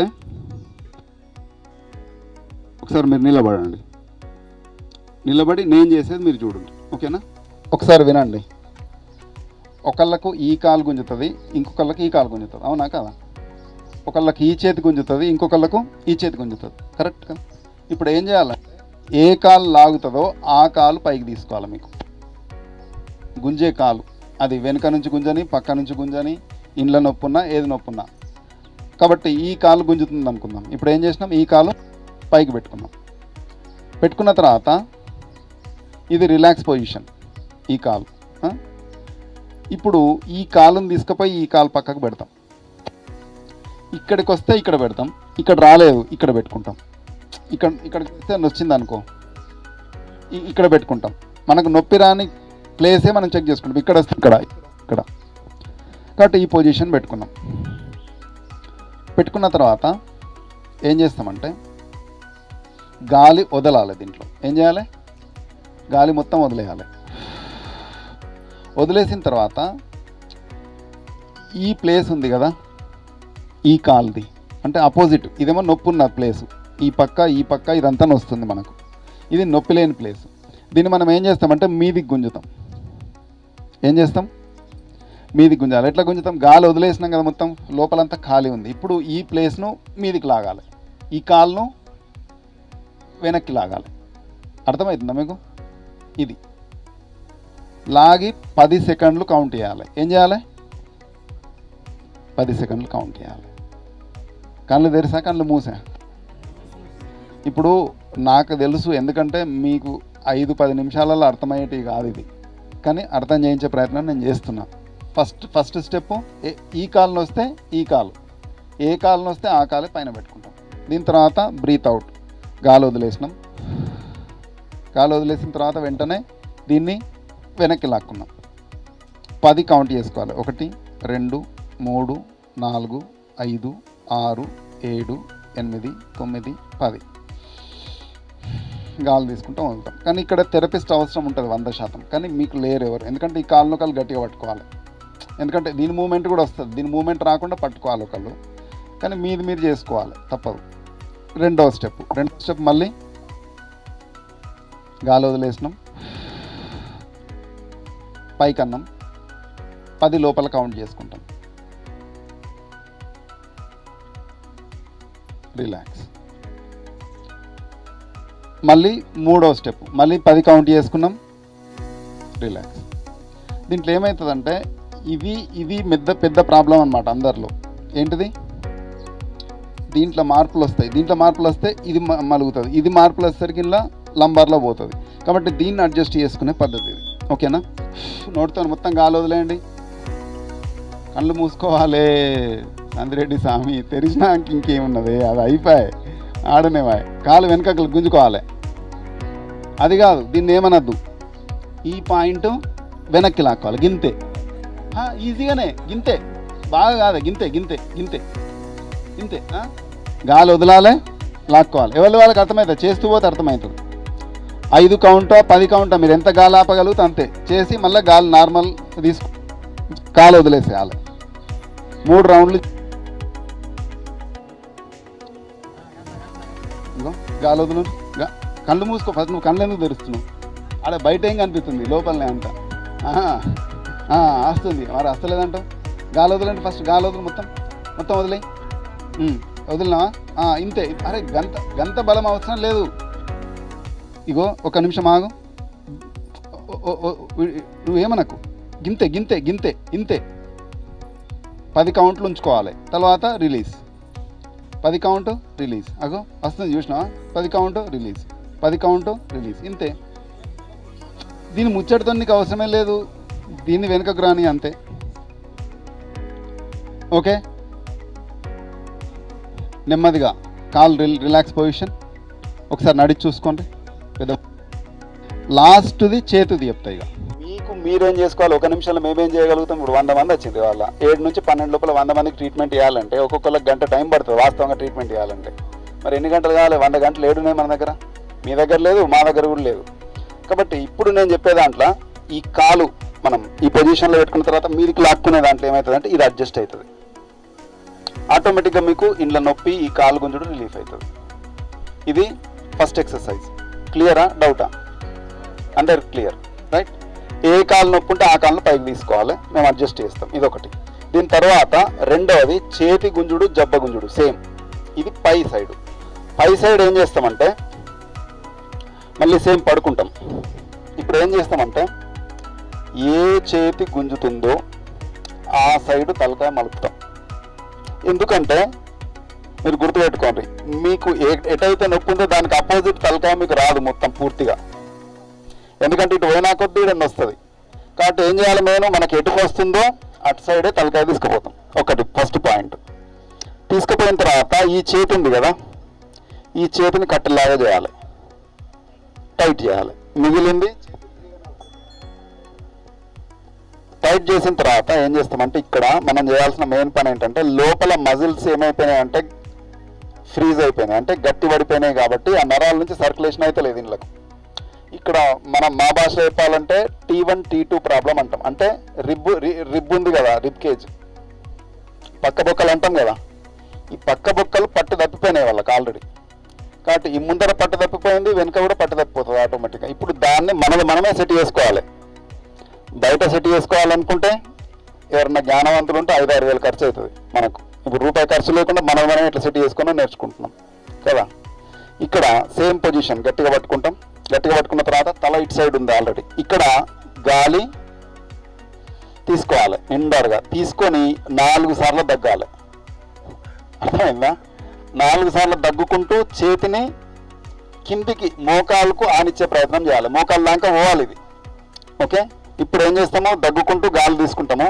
ఒకసారి మీరు నిలబడండి, నిలబడి నేను చేసేది మీరు చూడండి, ఓకేనా. ఒకసారి వినండి. ఒకళ్ళకు ఈ కాలు గుంజుతుంది, ఇంకొకళ్ళకి ఈ కాలు గుంజుతుంది, అవునా కదా. ఒకళ్ళకి ఈ చేతి గుంజుతుంది, ఇంకొకళ్ళకు ఈ చేతి గుంజుతుంది, కరెక్ట్ కదా. ఇప్పుడు ఏం చేయాలంటే ఏ కాలు లాగుతుందో ఆ కాలు పైకి తీసుకోవాలి. మీకు గుంజే కాలు అది వెనుక నుంచి గుంజని, పక్క నుంచి గుంజని, ఇండ్ల నొప్పున్నా ఏది నొప్పున్నా. కాబట్టి ఈ కాలు గుంజుతుంది అనుకుందాం. ఇప్పుడు ఏం చేసినాం, ఈ కాలు పైకి పెట్టుకున్నాం. పెట్టుకున్న తర్వాత ఇది రిలాక్స్ పొజిషన్, ఈ కాలు. ఇప్పుడు ఈ కాలుని తీసుకుపోయి ఈ కాలు పక్కకు పెడతాం. ఇక్కడికి వస్తే ఇక్కడ పెడతాం, ఇక్కడ రాలేదు ఇక్కడ పెట్టుకుంటాం. ఇక్కడ ఇక్కడికి వస్తే వచ్చింది అనుకో ఇక్కడ పెట్టుకుంటాం. మనకు నొప్పి రాని ప్లేసే మనం చెక్ చేసుకుంటాం. ఇక్కడ వస్తే ఇక్కడ ఇక్కడ కాబట్టి ఈ పొజిషన్ పెట్టుకున్నాం. పెట్టుకున్న తర్వాత ఏం చేస్తామంటే గాలి వదలాలి. దీంట్లో ఏం చేయాలి? గాలి మొత్తం వదిలేయాలి. వదిలేసిన తర్వాత ఈ ప్లేస్ ఉంది కదా, ఈ కాల్ది అంటే అపోజిట్, ఇదేమో నొప్పి ఉన్న ప్లేసు, ఈ పక్క ఈ పక్క ఇదంతా వస్తుంది మనకు. ఇది నొప్పి లేని ప్లేసు. దీన్ని మనం ఏం చేస్తామంటే మీదికి గుంజుతాం. ఏం చేస్తాం? మీదికి గుంజాలి. ఎట్లా గుంజుతాం? గాలి వదిలేసినాం కదా, మొత్తం లోపలంతా ఖాళీ ఉంది. ఇప్పుడు ఈ ప్లేస్ను మీదికి లాగాలి, ఈ కాల్ను వెనక్కి లాగాలి. అర్థమవుతుందా మీకు? ఇది లాగి పది సెకండ్లు కౌంట్ చేయాలి. ఏం చేయాలి? పది సెకండ్లు కౌంట్ చేయాలి. కళ్ళు తెరిసా కళ్ళు మూసా? ఇప్పుడు నాకు తెలుసు, ఎందుకంటే మీకు ఐదు పది నిమిషాలలో అర్థమయ్యేటి కాదు ఇది, కానీ అర్థం చేయించే ప్రయత్నం నేను చేస్తున్నా. ఫస్ట్ ఫస్ట్ స్టెప్ ఈ కాలును వస్తే ఈ కాలు, ఏ కాలును వస్తే ఆ కాలు పైన పెట్టుకుంటాం. దీని తర్వాత బ్రీత్ అవుట్, గాలి వదిలేసినాం. గాలి వదిలేసిన తర్వాత వెంటనే దీన్ని వెనక్కి లాక్కున్నాం. పది కౌంట్ చేసుకోవాలి. ఒకటి, రెండు, మూడు, నాలుగు, ఐదు, ఆరు, ఏడు, ఎనిమిది, తొమ్మిది, పది. గాలి తీసుకుంటాం, వదులుతాం. కానీ ఇక్కడ థెరపిస్ట్ అవసరం ఉంటుంది వంద శాతం, కానీ మీకు లేరు ఎవరు. ఎందుకంటే ఈ కాళ్ళు కాళ్ళు గట్టిగా పట్టుకోవాలి. ఎందుకంటే దీని మూమెంట్ కూడా వస్తుంది, దీని మూమెంట్ రాకుండా పట్టుకోవాలి ఒకళ్ళు. కానీ మీది మీరు చేసుకోవాలి, తప్పదు. రెండవ స్టెప్ రెండవ స్టెప్ మళ్ళీ గాలి వదిలేసినాం, పైకన్నాం, పది లోపల కౌంట్ చేసుకుంటాం. రిలాక్స్. మళ్ళీ మూడో స్టెప్, మళ్ళీ పది కౌంట్ చేసుకున్నాం, రిలాక్స్. దీంట్లో ఏమవుతుందంటే ఇది ఇది పెద్ద పెద్ద ప్రాబ్లం అనమాట అందరిలో. ఏంటిది? దీంట్లో మార్పులు వస్తాయి, దీంట్లో మార్పులు వస్తే ఇది మలుగుతుంది, ఇది మార్పులు వచ్చేసరికి ఇలా లంబార్లో పోతుంది. కాబట్టి దీన్ని అడ్జస్ట్ చేసుకునే పద్ధతి ఇది. ఓకేనా? నోటితో మొత్తం గాలి వదిలేయండి, కళ్ళు మూసుకోవాలి. నందిరెడ్డి స్వామి తెరిచినాక ఇంకేమున్నది, అది అయిపోయాయి, ఆడనేవాయి. కాలు వెనకలు గుంజుకోవాలి. అది కాదు, దీన్ని ఏమనద్దు, ఈ పాయింట్ వెనక్కి లాక్కోవాలి, గింతే. ఈజీగానే గింతే, బాగా కాదు, గింతే గింతే గింతే గింతే. గాలి వదలాలి, లాక్కోవాలి. ఎవరి వాళ్ళకి అర్థమవుతుంది, చేస్తూ పోతే అర్థమవుతుంది. ఐదు కౌంటా పది కౌంటా మీరు ఎంత గాలి ఆపగలుగుతా అంతే చేసి మళ్ళీ గాలి నార్మల్ తీసుకు కాలు వదిలేసేయాలి. మూడు రౌండ్లు గాలి వదులు. కళ్ళు మూసుకో ఫస్ట్. నువ్వు కళ్ళు ఎందుకు తెరుస్తున్నావు? ఆడ బయట ఏం కనిపిస్తుంది, లోపలనే అంతా వస్తుంది. మరి వస్తలేదంటావు. గాలి వదలంటే ఫస్ట్ గాలి వదులు, మొత్తం మొత్తం వదిలే. వదిలినావా? ఇంతే. అరే గంత గంత బలం అవసరం లేదు. ఇగో ఒక నిమిషం ఆగు, నువ్వేమనకు, గింతే గింతే గింతే ఇంతే. పది కౌంట్లు ఉంచుకోవాలి, తర్వాత రిలీజ్. పది కౌంట్ రిలీజ్. అగో వస్తుంది, చూసినావా? పది కౌంట్ రిలీజ్, పది కౌంట్ రిలీజ్, ఇంతే. దీన్ని ముచ్చటతో నీకు అవసరమే లేదు, దీన్ని వెనుకకు రాని అంతే. ఓకే, నెమ్మదిగా కాల్ రిల్ రిలాక్స్ పొజిషన్. ఒకసారి నడిచి చూసుకోండి. పెద్ద లాస్ట్ది చేతిది చెప్తా. ఇక మీకు మీరేం చేసుకోవాలి, ఒక నిమిషంలో మేమేం చేయగలుగుతాం. ఇప్పుడు వంద మంది వచ్చింది, వాళ్ళ ఏడు నుంచి పన్నెండు లోపల వంద మందికి ట్రీట్మెంట్ ఇవ్వాలంటే ఒక్కొక్కరికి గంట టైం పడుతుంది వాస్తవంగా ట్రీట్మెంట్ ఇవ్వాలంటే. మరి ఎన్ని గంటలు కావాలి? వంద గంటలు ఏడున్నాయి మన దగ్గర, మీ దగ్గర లేదు, మా దగ్గర కూడా లేదు. కాబట్టి ఇప్పుడు నేను చెప్పే దాంట్లో ఈ కాలు మనం ఈ పొజిషన్లో పెట్టుకున్న తర్వాత మీదికి లాక్కునే దాంట్లో ఏమవుతుందంటే ఇది అడ్జస్ట్ అవుతుంది ఆటోమేటిక్గా. మీకు ఇంట్లో నొప్పి ఈ కాలు గుంజుడు రిలీఫ్ అవుతుంది. ఇది ఫస్ట్ ఎక్సర్సైజ్. క్లియరా? డౌటా? అందరు క్లియర్? రైట్. ఏ కాలు నొప్పి ఉంటే ఆ కాళ్ళను పైకి తీసుకోవాలి, మేము అడ్జస్ట్ చేస్తాం. ఇదొకటి. దీని తర్వాత రెండవది చేతి గుంజుడు, జబ్బ గుంజుడు. సేమ్, ఇది పై సైడు. పై సైడ్ ఏం చేస్తామంటే మళ్ళీ సేమ్ పడుకుంటాం. ఇప్పుడు ఏం చేస్తామంటే ఏ చేతి గుంజుతుందో ఆ సైడు తలకాయ మలుపుతాం. ఎందుకంటే మీరు గుర్తుపెట్టుకోండి, మీకు ఎటైతే నొప్పి ఉందో దానికి అపోజిట్ తలకాయ మీకు రాదు మొత్తం పూర్తిగా. ఎందుకంటే ఇటు పోయినా కొద్ది ఇడన్నీ వస్తుంది. కాబట్టి ఏం చేయాలి, మేము మనకి ఎటు వస్తుందో అటు సైడే తలకాయ తీసుకుపోతాం. ఒకటి ఫస్ట్ పాయింట్. తీసుకుపోయిన తర్వాత ఈ చేతి ఉంది కదా, ఈ చేతిని కట్టెలాగా చేయాలి, టైట్ చేయాలి. మిగిలింది టైట్ చేసిన తర్వాత ఏం చేస్తామంటే ఇక్కడ మనం చేయాల్సిన మెయిన్ పని ఏంటంటే లోపల మజిల్స్ ఏమైపోయినాయి అంటే ఫ్రీజ్ అయిపోయినాయి, అంటే గట్టి పడిపోయినాయి. కాబట్టి ఆ నరాల నుంచి సర్క్యులేషన్ అయితే లేదు ఇళ్ళకు. ఇక్కడ మనం మా భాష చెప్పాలంటే T one T two problem అంటాం. అంటే రిబ్ రిబ్ ఉంది కదా, రిబ్ కేజ్, పక్క బొక్కలు అంటాం కదా, ఈ పక్క బొక్కలు పట్టు తప్పిపోయినాయి వాళ్ళకి ఆల్రెడీ. కాబట్టి ఈ ముందర పట్టు తప్పిపోయింది, వెనుక కూడా పట్టు తప్పిపోతుంది ఆటోమేటిక్గా. ఇప్పుడు దాన్ని మనది మనమే సెట్ చేసుకోవాలి. బయట సెట్ చేసుకోవాలనుకుంటే ఎవరన్నా జ్ఞానవంతులు ఉంటే ఐదు ఆరు వేలు ఖర్చు అవుతుంది మనకు. ఇప్పుడు రూపాయి ఖర్చు లేకుండా మనం మనం ఇట్లా సెట్ చేసుకుని నేర్చుకుంటున్నాం కదా. ఇక్కడ సేమ్ పొజిషన్, గట్టిగా పట్టుకుంటాం. గట్టిగా పట్టుకున్న తర్వాత తల ఇటు సైడ్ ఉంది ఆల్రెడీ. ఇక్కడ గాలి తీసుకోవాలి, నిండారుగా తీసుకొని నాలుగు సార్లు దగ్గాలి. అర్థమైందా? నాలుగు సార్లు దగ్గుకుంటూ చేతిని కిందికి మోకాలకు ఆనిచ్చే ప్రయత్నం చేయాలి. మోకాలు దాకా పోవాలి ఇది. ఓకే, ఇప్పుడు ఏం చేస్తామో దగ్గుకుంటూ గాలి తీసుకుంటాము.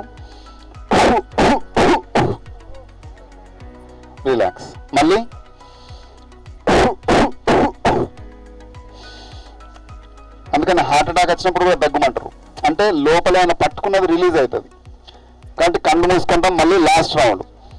రిలాక్స్. మళ్ళీ అందుకని హార్ట్ అటాక్ వచ్చినప్పుడు కూడా దగ్గుమంటారు. అంటే లోపల ఏమైనా పట్టుకున్నది రిలీజ్ అవుతుంది. కాబట్టి కళ్ళు మూసుకుంటాం. మళ్ళీ లాస్ట్ రౌండ్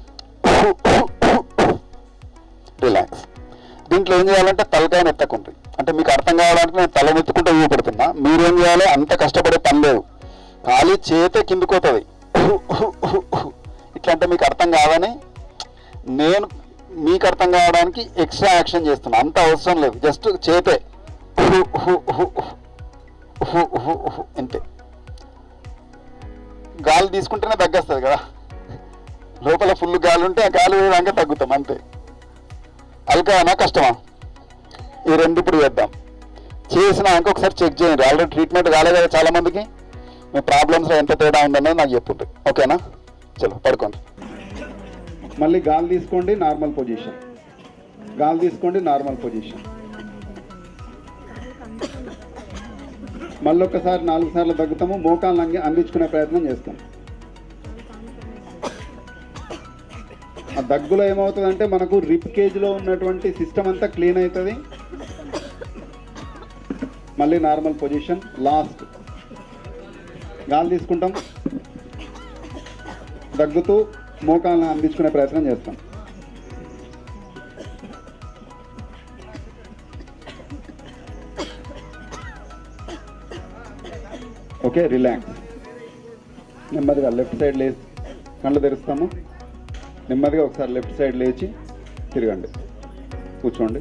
రిలాక్స్. దీంట్లో ఏం చేయాలంటే తలకాయని ఎత్తకుంటుంది. అంటే మీకు అర్థం కావడానికి నేను తల ఎత్తుకుంటే ఊపి పెడుతున్నా. మీరేం చేయాలి, అంత కష్టపడే పని లేదు. ఖాళీ చేతే కిందిపోతుంది. ఇట్లా అంటే మీకు అర్థం కాదని నేను మీకు అర్థం కావడానికి ఎక్స్ట్రా యాక్షన్ చేస్తున్నా. అంత అవసరం లేదు, జస్ట్ చేతే అంతే. గాలి తీసుకుంటేనే తగ్గేస్తుంది కదా. లోపల ఫుల్ గాలి ఉంటే ఆ గాలి వేయడానికి తగ్గుతాం అంతే. అల్కానా కష్టమా? ఈ రెండు ఇప్పుడు చేద్దాం. చేసినాక ఒకసారి చెక్ చేయండి. ఆల్రెడీ ట్రీట్మెంట్ కాలేదు కదా చాలా మందికి. మీ ప్రాబ్లమ్స్లో ఎంత తేడా ఉందనేది నాకు చెప్తుంది. ఓకేనా? చలో పడుకోండి. మళ్ళీ గాలి తీసుకోండి, నార్మల్ పొజిషన్. గాలి తీసుకోండి, నార్మల్ పొజిషన్. మళ్ళీ ఒక్కసారి నాలుగు సార్లు దగ్గుతాము. మోకాలను అంగి అందించుకునే ప్రయత్నం చేస్తాం. ఆ దగ్గులో ఏమవుతుందంటే మనకు రిప్ కేజ్లో ఉన్నటువంటి సిస్టమ్ అంతా క్లీన్ అవుతుంది. మళ్ళీ నార్మల్ పొజిషన్. లాస్ట్ గాలి తీసుకుంటాం, దగ్గుతూ మోకాలను అందించుకునే ప్రయత్నం చేస్తాం. Okay, relax. నెమ్మదిగా లెఫ్ట్ సైడ్ లేచి కళ్ళు తెరుస్తాము. నెమ్మదిగా ఒకసారి లెఫ్ట్ సైడ్ లేచి తిరగండి, కూర్చోండి.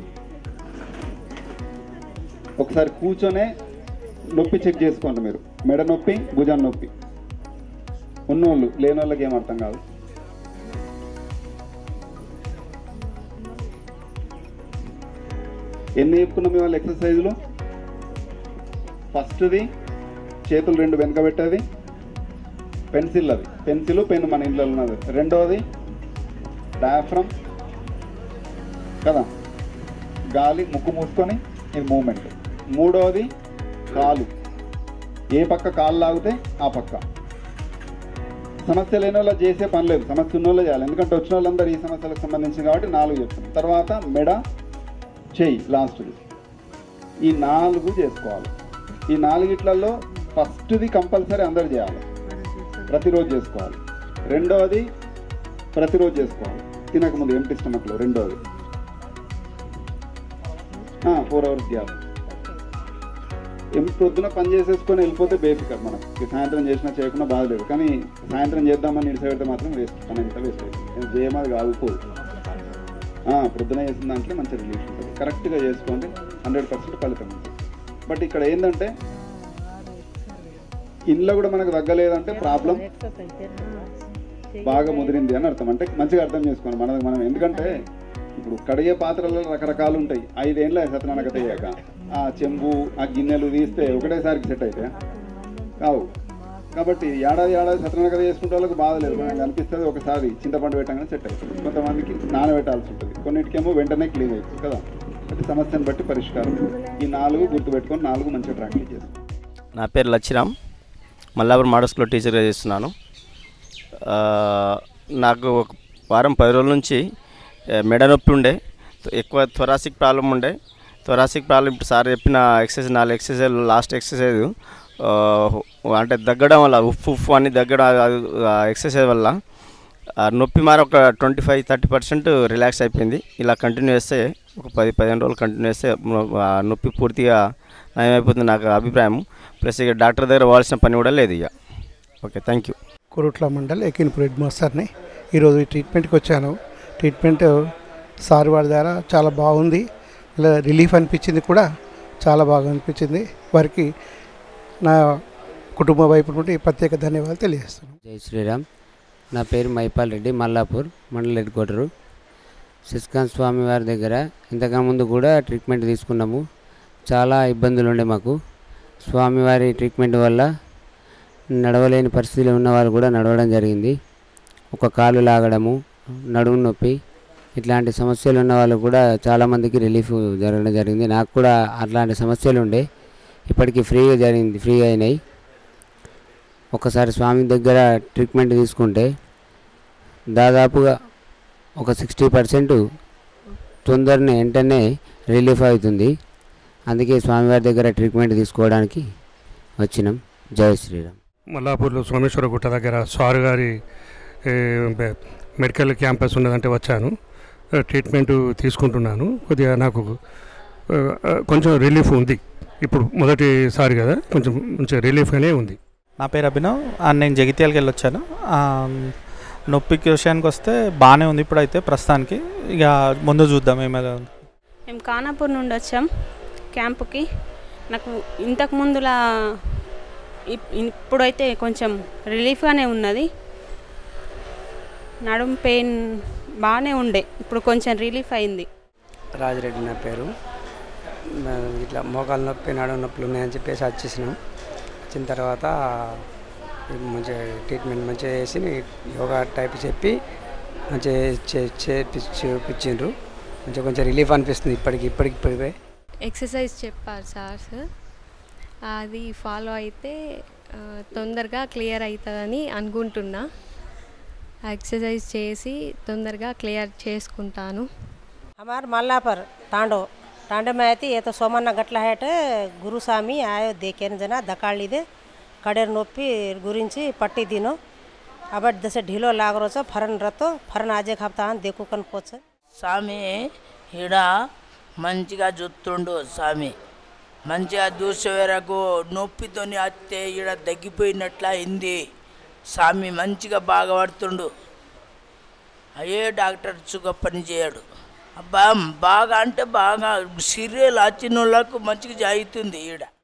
ఒకసారి కూర్చొనే నొప్పి చెక్ చేసుకోండి. మీరు మెడ నొప్పి, భుజం నొప్పి ఉన్నోళ్ళు, లేని వాళ్ళకి ఏం అర్థం కాదు. ఎన్ని చెప్పుకున్నాం ఇవాళ ఎక్సర్సైజులు? ఫస్ట్ది చేతులు రెండు వెనక పెట్టేది, పెన్సిల్. అది పెన్సిల్ పెన్ మన ఇంట్లో ఉన్నది. రెండవది డయాఫ్రమ్ కదా, గాలి ముక్కు మూసుకొని ఇది మూమెంట్. మూడవది కాలు, ఏ పక్క కాలు లాగితే ఆ పక్క. సమస్య లేని వాళ్ళు చేసే పని లేదు, సమస్య ఉన్న వాళ్ళు చేయాలి. ఎందుకంటే వచ్చిన వాళ్ళందరూ ఈ సమస్యలకు సంబంధించింది కాబట్టి నాలుగు చెప్తున్నాం. తర్వాత మెడ, చెయ్యి లాస్ట్ది. ఈ నాలుగు చేసుకోవాలి. ఈ నాలుగిట్లలో ఫస్ట్ది కంపల్సరీ అందరు చేయాలి, ప్రతిరోజు చేసుకోవాలి. రెండవది ప్రతిరోజు చేసుకోవాలి, తినకముందు ఎంటీ స్టమక్లో. రెండవది ఫోర్ అవర్స్ గ్యాప్. పొద్దున పని చేసేసుకొని వెళ్ళిపోతే బేఫికర్ మనకి. సాయంత్రం చేసినా చేయకుండా బాధ లేదు. కానీ సాయంత్రం చేద్దామని నిలిచిపెడితే మాత్రం వేస్ట్, పని ఎంత వేస్ట్ అవుతుంది. చేయమది కాకపోదు. పొద్దున చేసిన దాంట్లో మంచి రిలీఫ్ ఉంటుంది. కరెక్ట్గా చేసుకోండి, హండ్రెడ్ పర్సెంట్ ఫలితం ఉంటుంది. బట్ ఇక్కడ ఏంటంటే ఇంట్లో కూడా మనకు తగ్గలేదంటే ప్రాబ్లం బాగా ముదిరింది అని అర్థం. అంటే మంచిగా అర్థం చేసుకోండి మనది మనం. ఎందుకంటే ఇప్పుడు కడిగే పాత్రలలో రకరకాలు ఉంటాయి. ఐదేళ్ళ సత్యనారాయణ అయ్యాక ఆ చెంబు, ఆ గిన్నెలు తీస్తే ఒకటేసారికి సెట్ అయితే కావు. కాబట్టి ఏడాది ఏడాది సత్యనారాయణ చేసుకుంటే వాళ్ళకి బాధ లేదు. మనకు అనిపిస్తుంది ఒకసారి చింతపండు పెట్టగానే సెట్ అవుతుంది. కొంతమందికి నానబెట్టాల్సి ఉంటుంది, కొన్నిటికేమో వెంటనే క్లీన్ అవుతుంది కదా. అది సమస్యను బట్టి పరిష్కారం. ఈ నాలుగు గుర్తుపెట్టుకొని నాలుగు మంచిగా ప్రాక్టీస్ చేస్తాం. నా పేరు లచ్చిరామ్, మల్లాపురం మోడల్ స్కూల్లో టీచర్గా చేస్తున్నాను. నాకు ఒక వారం పది రోజుల నుంచి మెడ నొప్పి ఉండే, ఎక్కువ థొరాసిక్ ప్రాబ్లం ఉండే. థొరాసిక్ ప్రాబ్లం ఇప్పుడు సార్ చెప్పిన ఎక్సర్సైజ్ నాలుగు ఎక్సర్సైజ్ లాస్ట్ ఎక్సర్సైజ్ అంటే దగ్గడం వల్ల ఉఫ్ ఉఫ్ అని దగ్గడం ఎక్సర్సైజ్ వల్ల నొప్పి మారి ఒక twenty five thirty percent relax అయిపోయింది. ఇలా కంటిన్యూ చేస్తే ఒక పది పదిహేను రోజులు కంటిన్యూ చేస్తే నొప్పి పూర్తిగా నయమైపోతుంది నాకు అభిప్రాయం. ప్లస్ ఇక డాక్టర్ దగ్గర పోవాల్సిన పని కూడా లేదు ఇక. Okay, thank you. Kurutla mandal Ekinpur head మాస్టర్ని. ఈరోజు ఈ ట్రీట్మెంట్కి వచ్చాను. ట్రీట్మెంట్ సార్ వారి ద్వారా చాలా బాగుంది, ఇలా రిలీఫ్ అనిపించింది కూడా, చాలా బాగా అనిపించింది. వారికి నా కుటుంబ వైపు నుండి ప్రత్యేక ధన్యవాదాలు తెలియజేస్తున్నాను. జై శ్రీరామ్. నా పేరు మైపాల్ రెడ్డి, మల్లాపూర్ మండల హెడ్ క్వార్టరు. సిస్కాన్ స్వామి వారి దగ్గర ఇంతకుముందు కూడా ట్రీట్మెంట్ తీసుకున్నాము. చాలా ఇబ్బందులు ఉండే మాకు. స్వామివారి ట్రీట్మెంట్ వల్ల నడవలేని పరిస్థితిలో ఉన్న వాళ్ళు కూడా నడవడం జరిగింది. ఒక కాలు లాగడము, నడుము నొప్పి, ఇట్లాంటి సమస్యలు ఉన్న వాళ్ళు కూడా చాలామందికి రిలీఫ్ జరగడం జరిగింది. నాకు కూడా అట్లాంటి సమస్యలు ఉండే, ఇప్పటికీ ఫ్రీగా జరిగింది, ఫ్రీగా అయినాయి. ఒకసారి స్వామి దగ్గర ట్రీట్మెంట్ తీసుకుంటే దాదాపుగా ఒక సిక్స్టీ పర్సెంట్ తొందరనే వెంటనే రిలీఫ్ అవుతుంది. అందుకే స్వామివారి దగ్గర ట్రీట్మెంట్ తీసుకోవడానికి వచ్చినాం. జై శ్రీరామ్. మల్లాపూర్లో సోమేశ్వర గుట్ట దగ్గర సార్ గారి మెడికల్ క్యాంపస్ ఉన్నదంటే వచ్చాను. ట్రీట్మెంట్ తీసుకుంటున్నాను. కొద్దిగా నాకు కొంచెం రిలీఫ్ ఉంది. ఇప్పుడు మొదటిసారి కదా, కొంచెం కొంచెం రిలీఫ్గానే ఉంది. నా పేరు అభినవ్. నేను జగిత్యాలకి వెళ్ళి వచ్చాను. నొప్పికి విషయానికి వస్తే బాగానే ఉంది ఇప్పుడైతే ప్రస్తుతానికి. ఇక ముందు చూద్దాం ఏమైనా. మేము ఖానాపూర్ నుండి వచ్చాం క్యాంపుకి. నాకు ఇంతకు ముందులా ఇప్పుడైతే కొంచెం రిలీఫ్గానే ఉన్నది. నడుము పెయిన్ బాగానే ఉండే, ఇప్పుడు కొంచెం రిలీఫ్ అయింది. రాజిరెడ్డి నా పేరు. ఇట్లా మోకాలు నొప్పి, నడుము నొప్పులు ఉన్నాయని చెప్పేసి వచ్చేసినాం. వచ్చిన తర్వాత మంచిగా ట్రీట్మెంట్ మంచిగా చేసి యోగా టైప్ చెప్పి మంచిగా చేపించిండ్రు. మంచిగా కొంచెం రిలీఫ్ అనిపిస్తుంది ఇప్పటికి ఇప్పటికి ఇప్పటికే. ఎక్సర్సైజ్ చెప్పారు సార్, అది ఫాలో అయితే తొందరగా క్లియర్ అవుతుందని అనుకుంటున్నా. एक्सरसाइज చేసి తొందరగా క్లియర్ చేసుకుంటాను. हमार मल्लापर तांडो तांडे में आती ये तो सोमन गट्ला है गुरु स्वामी आयो देखे जना दकाड़ी दे कडेर नोपी गुरी पट्टी दिनो अब दस ढीलो लाग रो फरन रतो फरन आजे खापता देखो कन पोच स्वामी इड़ा मंचिगा जुत्तुंडु स्वामी मंचिगा दूसरे वరకు నొప్పితోని అత్తే ఇడ దగ్గిపోయినట్ల అయింది. స్వామి మంచిగా బాగా పడుతుండు. అయ్యే డాక్టర్ చుగా పని చేయడు. అబ్బా బాగా అంటే బాగా సీరియల్ వచ్చిన వాళ్ళకు మంచిగా జరుగుతుంది ఈడ.